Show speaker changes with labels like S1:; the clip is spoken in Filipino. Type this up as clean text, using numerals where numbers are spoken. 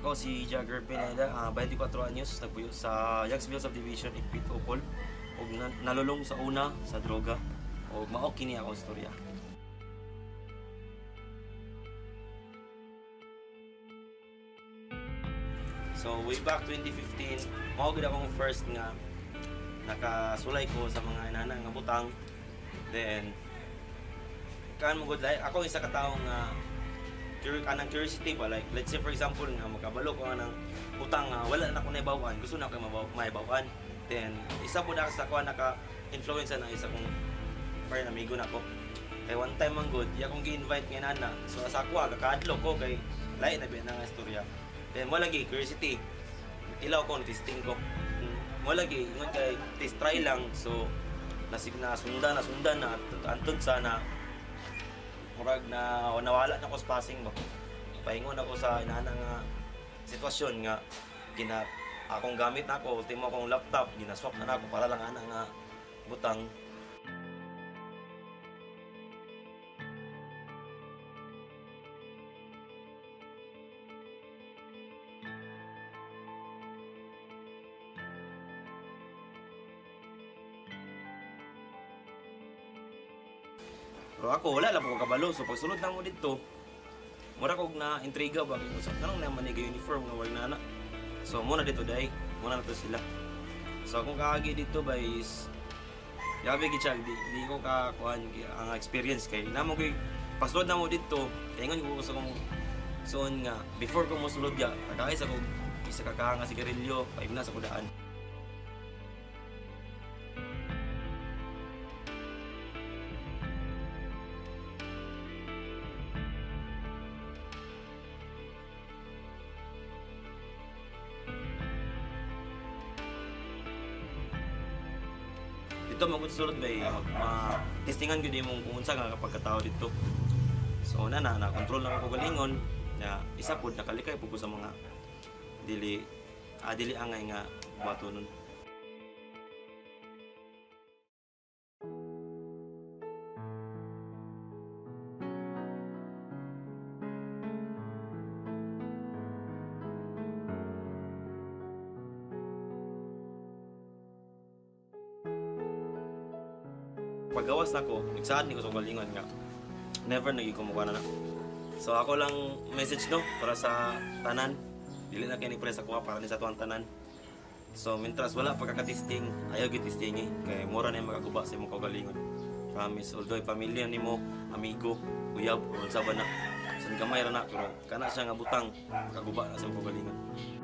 S1: Ako si Jagger Pineda, 24 anyos, nagpuyo sa Yagsville Subdivision, Ikpit, Opol. O nalulong sa una, sa droga. O maok kini akong istorya. So way back 2015, maugid akong first nga nakasulay ko sa mga inana nga butang. Then, kaan mo good like, ako isa ka tao nga anang curiosity ba, like let's say for example nga magkabalo ko anang utang nga wala na ko naibawan, gusto na ko maibawan. Then isa po na sa ko naka-influence na isa kong friend amigo na ko. Kay one time man good, iya kong gi-invite nga nana. So sa ako kakaadlo ko kay lain na biya nga istorya. Then mo lagi curiosity. Ilaw ko testing ko. Mo lagi ingon kay test try lang. So sundan na antod sana murag na nawala na ko sa passing ba. Paingon ako sa inana nga sitwasyon nga akong gamit nako, ultimo akong laptop, ginaswap na ako para lang ana nga butang. Pero ako wala lang ko kabalo, so pagsulod na mo dito mura kog na intriga ba kung sa kanang naman niga uniform nga way nana. So muna dito dai, muna na to sila. So akong kaagi dito ba is yabi gid di ko ka kuan ang experience kay namo kay pasulod na mo dito, ingon ko sa kong soon nga before ko mo sulod ya, kakaisa ko isa ka nga sigarilyo, paib na sa kudaan. Dito magutsulod ba testingan gyud imong kung unsa nga pagkatao dito. So na control na ako galingon na isa pud nakalikay pud ko sa mga dili angay nga batonon. Paggawas nako, nagsaad ni ko sa galingon nga never naging kumuha na. So ako lang message no para sa tanan, dili na kini press ako para ni sa tuang tanan. So mintras wala pagkakatesting, ayaw gid testing kay mura na magaguba sa imong kagalingon. Promise, although pamilya nimo, amigo, uyab, unsa ba na. San gamay ra na pero kana siya nga butang, magaguba na sa imong kagalingon.